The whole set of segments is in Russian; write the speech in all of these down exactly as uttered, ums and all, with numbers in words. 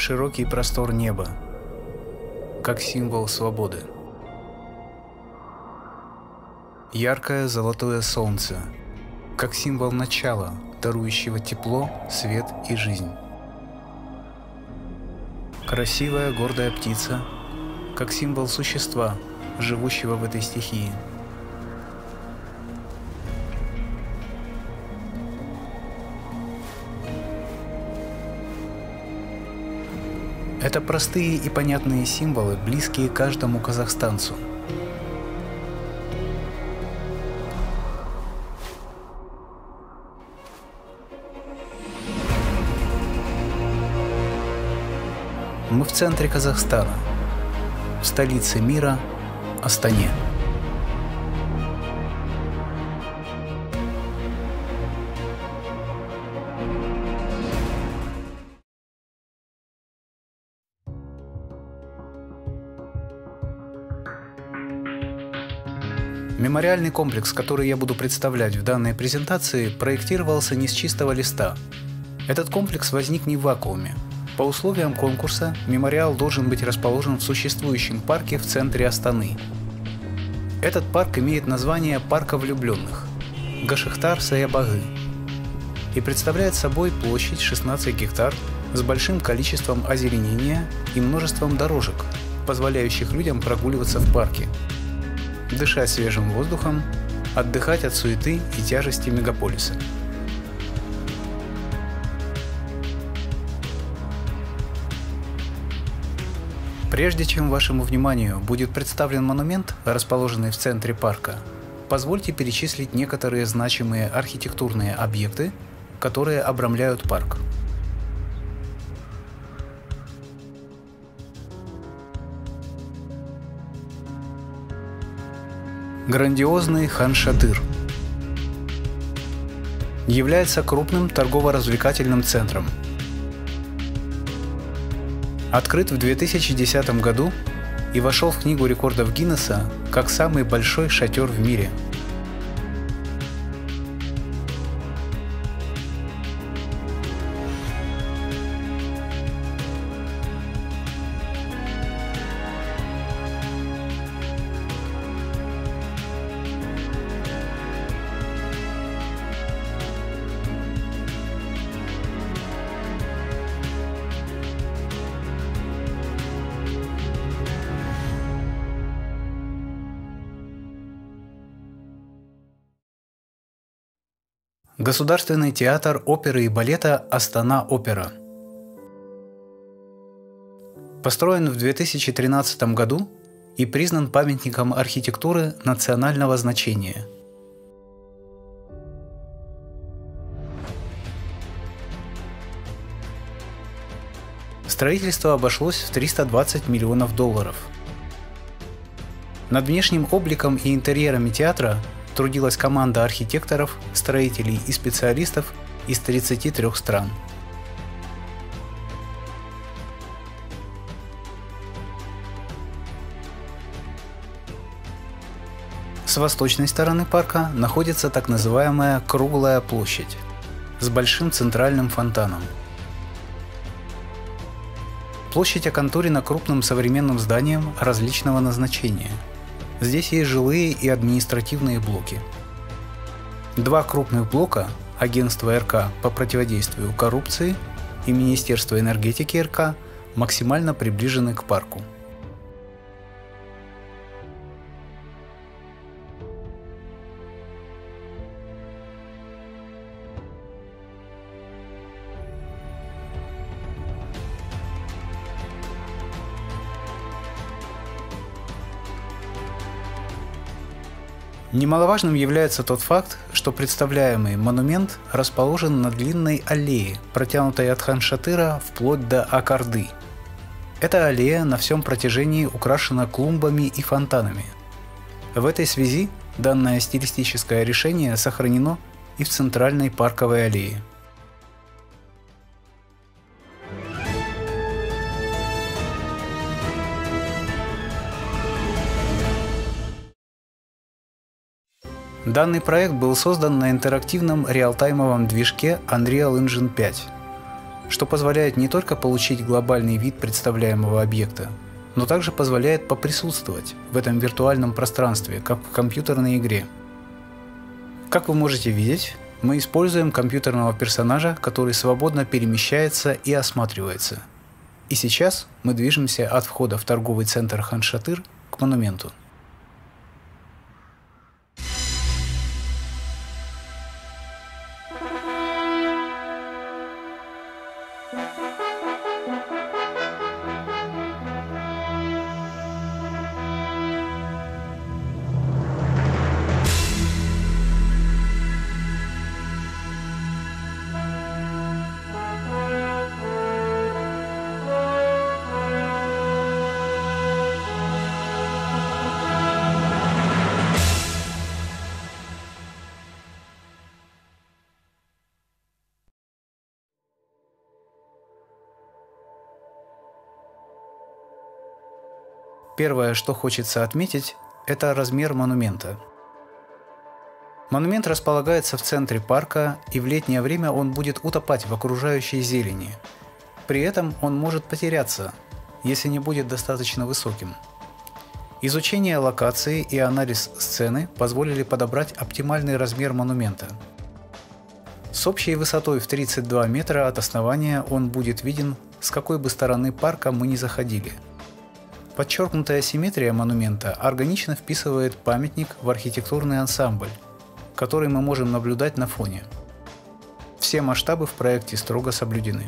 широкий простор неба, как символ свободы. Яркое золотое солнце, как символ начала, дарующего тепло, свет и жизнь. Красивая гордая птица, как символ существа, живущего в этой стихии. Это простые и понятные символы, близкие каждому казахстанцу. Мы в центре Казахстана, в столице мира, Астане. Мемориальный комплекс, который я буду представлять в данной презентации, проектировался не с чистого листа. Этот комплекс возник не в вакууме. По условиям конкурса мемориал должен быть расположен в существующем парке в центре Астаны. Этот парк имеет название «Парка влюбленных» – Гашихтар-Саябагы и представляет собой площадь шестнадцать гектар с большим количеством озеленения и множеством дорожек, позволяющих людям прогуливаться в парке, дышать свежим воздухом, отдыхать от суеты и тяжести мегаполиса. Прежде чем вашему вниманию будет представлен монумент, расположенный в центре парка, позвольте перечислить некоторые значимые архитектурные объекты, которые обрамляют парк. Грандиозный Хан-Шатыр является крупным торгово-развлекательным центром. Открыт в две тысячи десятом году и вошел в Книгу рекордов Гиннесса как самый большой шатер в мире. Государственный театр оперы и балета «Астана-Опера». Построен в две тысячи тринадцатом году и признан памятником архитектуры национального значения. Строительство обошлось в триста двадцать миллионов долларов. Над внешним обликом и интерьерами театра трудилась команда архитекторов, строителей и специалистов из тридцати трёх стран. С восточной стороны парка находится так называемая Круглая площадь с большим центральным фонтаном. Площадь оконтурена крупным современным зданием различного назначения. Здесь есть жилые и административные блоки. Два крупных блока – Агентство эр ка по противодействию коррупции и Министерство энергетики эр ка – максимально приближены к парку. Немаловажным является тот факт, что представляемый монумент расположен на длинной аллее, протянутой от Хан-Шатыра вплоть до Ак-Орды. Эта аллея на всем протяжении украшена клумбами и фонтанами. В этой связи данное стилистическое решение сохранено и в центральной парковой аллее. Данный проект был создан на интерактивном реалтаймовом движке Unreal Engine пять. что позволяет не только получить глобальный вид представляемого объекта, но также позволяет поприсутствовать в этом виртуальном пространстве, как в компьютерной игре. Как вы можете видеть, мы используем компьютерного персонажа, который свободно перемещается и осматривается. И сейчас мы движемся от входа в торговый центр Хан-Шатыр к монументу. Первое, что хочется отметить, это размер монумента. Монумент располагается в центре парка, и в летнее время он будет утопать в окружающей зелени. При этом он может потеряться, если не будет достаточно высоким. Изучение локации и анализ сцены позволили подобрать оптимальный размер монумента. С общей высотой в тридцать два метра от основания он будет виден, с какой бы стороны парка мы ни заходили. Подчеркнутая симметрия монумента органично вписывает памятник в архитектурный ансамбль, который мы можем наблюдать на фоне. Все масштабы в проекте строго соблюдены.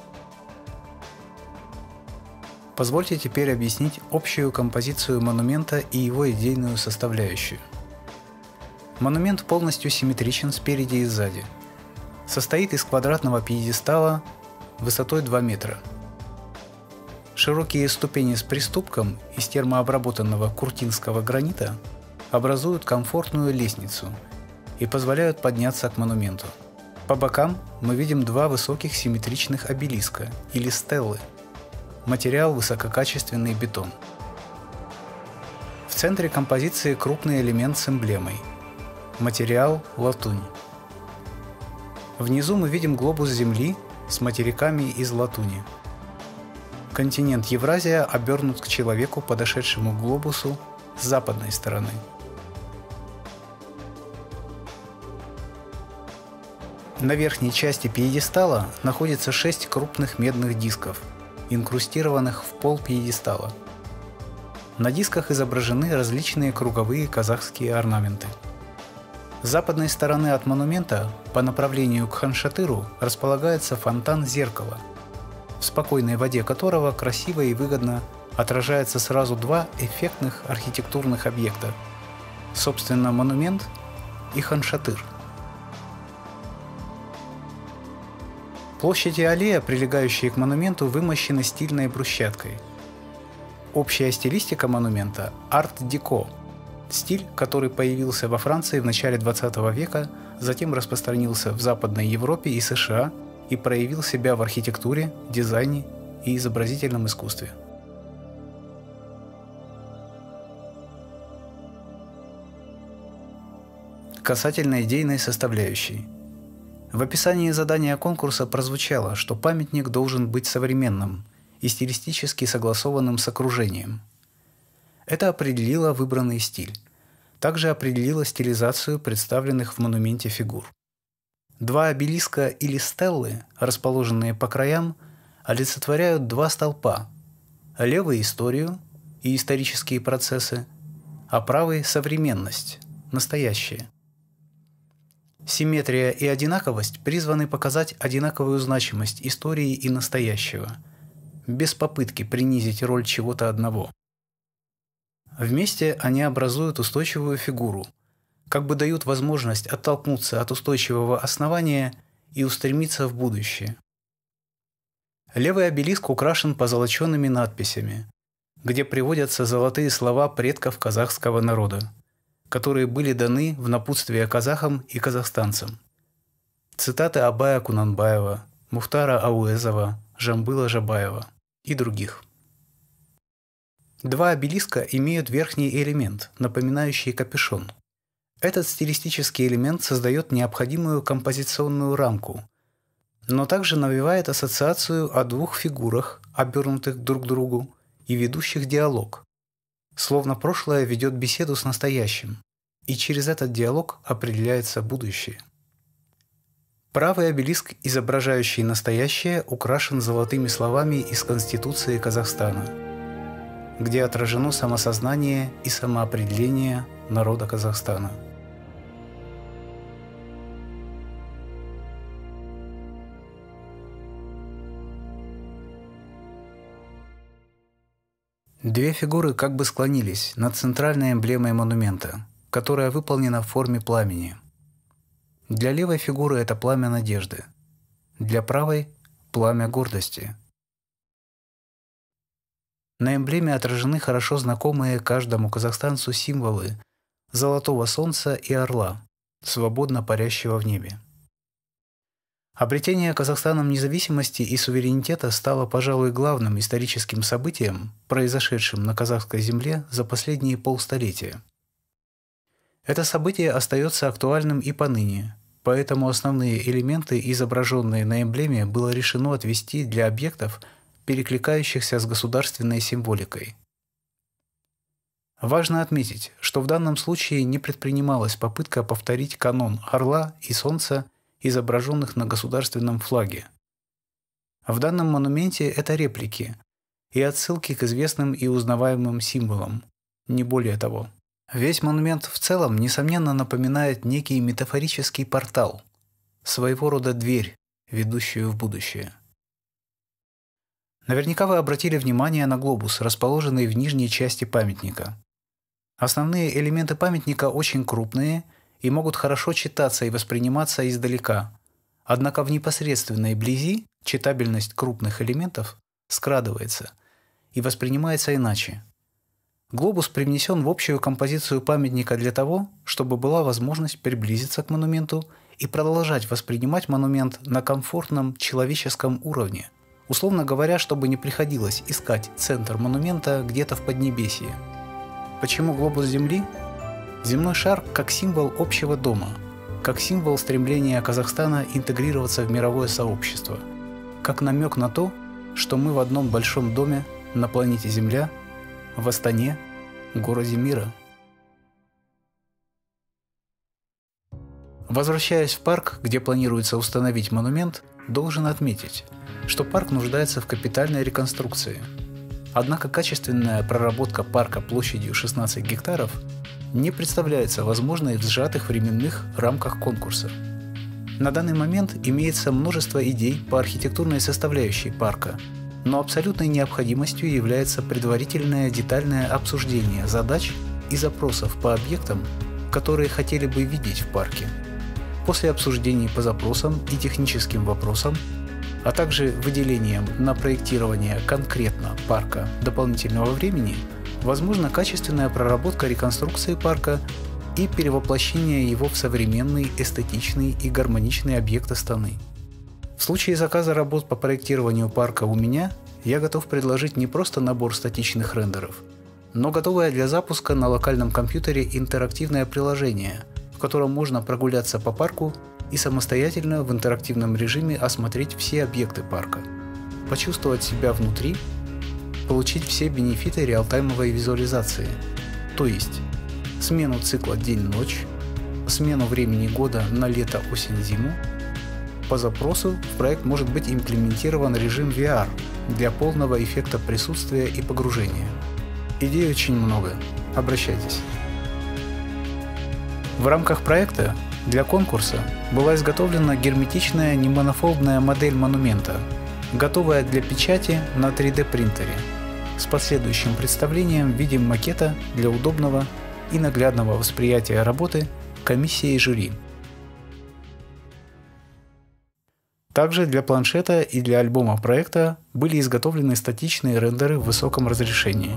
Позвольте теперь объяснить общую композицию монумента и его идейную составляющую. Монумент полностью симметричен спереди и сзади. Состоит из квадратного пьедестала высотой два метра. Широкие ступени с приступком из термообработанного куртинского гранита образуют комфортную лестницу и позволяют подняться к монументу. По бокам мы видим два высоких симметричных обелиска или стеллы. Материал – высококачественный бетон. В центре композиции крупный элемент с эмблемой. Материал – латунь. Внизу мы видим глобус Земли с материками из латуни. Континент Евразия обернут к человеку, подошедшему к глобусу с западной стороны. На верхней части пьедестала находится шесть крупных медных дисков, инкрустированных в пол пьедестала. На дисках изображены различные круговые казахские орнаменты. С западной стороны от монумента по направлению к Хан-Шатыру располагается фонтан зеркала, в спокойной воде которого красиво и выгодно отражается сразу два эффектных архитектурных объекта, собственно, монумент и Хан-Шатыр. Площадь и аллея, прилегающие к монументу, вымощены стильной брусчаткой. Общая стилистика монумента – арт-деко, стиль, который появился во Франции в начале двадцатого века, затем распространился в Западной Европе и США и проявил себя в архитектуре, дизайне и изобразительном искусстве. Касательно идейной составляющей. В описании задания конкурса прозвучало, что памятник должен быть современным и стилистически согласованным с окружением. Это определило выбранный стиль. Также определило стилизацию представленных в монументе фигур. Два обелиска или стеллы, расположенные по краям, олицетворяют два столпа – левый – историю и исторические процессы, а правый – современность, настоящее. Симметрия и одинаковость призваны показать одинаковую значимость истории и настоящего, без попытки принизить роль чего-то одного. Вместе они образуют устойчивую фигуру, как бы дают возможность оттолкнуться от устойчивого основания и устремиться в будущее. Левый обелиск украшен позолоченными надписями, где приводятся золотые слова предков казахского народа, которые были даны в напутствие казахам и казахстанцам. Цитаты Абая Кунанбаева, Мухтара Ауэзова, Жамбыла Жабаева и других. Два обелиска имеют верхний элемент, напоминающий капюшон. Этот стилистический элемент создает необходимую композиционную рамку, но также навевает ассоциацию о двух фигурах, обернутых друг к другу и ведущих диалог. Словно прошлое ведет беседу с настоящим, и через этот диалог определяется будущее. Правый обелиск, изображающий настоящее, украшен золотыми словами из Конституции Казахстана, где отражено самосознание и самоопределение народа Казахстана. Две фигуры как бы склонились над центральной эмблемой монумента, которая выполнена в форме пламени. Для левой фигуры это пламя надежды, для правой – пламя гордости. На эмблеме отражены хорошо знакомые каждому казахстанцу символы золотого солнца и орла, свободно парящего в небе. Обретение Казахстаном независимости и суверенитета стало, пожалуй, главным историческим событием, произошедшим на казахской земле за последние полстолетия. Это событие остается актуальным и поныне, поэтому основные элементы, изображенные на эмблеме, было решено отвести для объектов, перекликающихся с государственной символикой. Важно отметить, что в данном случае не предпринималась попытка повторить канон орла и солнца, изображенных на государственном флаге. В данном монументе это реплики и отсылки к известным и узнаваемым символам, не более того. Весь монумент в целом, несомненно, напоминает некий метафорический портал, своего рода дверь, ведущую в будущее. Наверняка вы обратили внимание на глобус, расположенный в нижней части памятника. Основные элементы памятника очень крупные и могут хорошо читаться и восприниматься издалека, однако в непосредственной близи читабельность крупных элементов скрадывается и воспринимается иначе. Глобус привнесен в общую композицию памятника для того, чтобы была возможность приблизиться к монументу и продолжать воспринимать монумент на комфортном человеческом уровне, условно говоря, чтобы не приходилось искать центр монумента где-то в Поднебесье. Почему глобус Земли? Земной шар как символ общего дома, как символ стремления Казахстана интегрироваться в мировое сообщество, как намек на то, что мы в одном большом доме на планете Земля, в Астане, городе мира. Возвращаясь в парк, где планируется установить монумент, должен отметить, что парк нуждается в капитальной реконструкции. Однако качественная проработка парка площадью шестнадцать гектаров не представляется возможной в сжатых временных рамках конкурса. На данный момент имеется множество идей по архитектурной составляющей парка, но абсолютной необходимостью является предварительное детальное обсуждение задач и запросов по объектам, которые хотели бы видеть в парке. После обсуждений по запросам и техническим вопросам, а также выделением на проектирование конкретно парка дополнительного времени, возможна качественная проработка реконструкции парка и перевоплощение его в современный, эстетичный и гармоничный объект Астаны. В случае заказа работ по проектированию парка у меня, я готов предложить не просто набор статичных рендеров, но готовое для запуска на локальном компьютере интерактивное приложение, в котором можно прогуляться по парку и самостоятельно в интерактивном режиме осмотреть все объекты парка, почувствовать себя внутри, получить все бенефиты реалтаймовой визуализации, то есть смену цикла день-ночь, смену времени года на лето-осень-зиму. По запросу в проект может быть имплементирован режим ви ар для полного эффекта присутствия и погружения. Идей очень много, обращайтесь. В рамках проекта для конкурса была изготовлена герметичная немонофобная модель монумента, готовая для печати на три дэ принтере, с последующим представлением в виде макета для удобного и наглядного восприятия работы комиссии и жюри. Также для планшета и для альбома проекта были изготовлены статичные рендеры в высоком разрешении.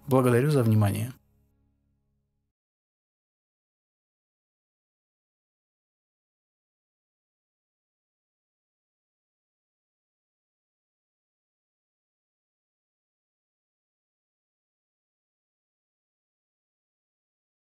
Благодарю за внимание.